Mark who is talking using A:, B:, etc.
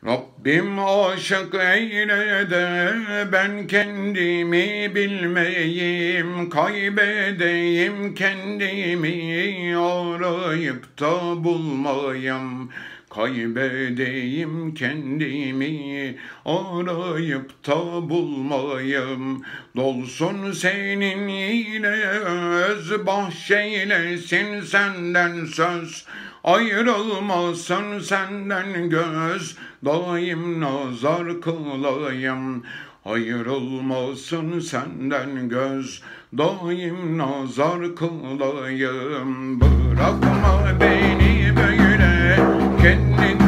A: Rabb'im aşık eyle de ben kendimi bilmeyim, kaybedeyim kendimi, arayıp da bulmayım. Kaybedeyim kendimi, arayıp da bulmayım. Dolsun senin ile öz, bahşeylesin senden söz. Ayrılmasın senden göz, daim nazar kılayım. Ayrılmasın senden göz, daim nazar kılayım. Bırakma beni böyle kendini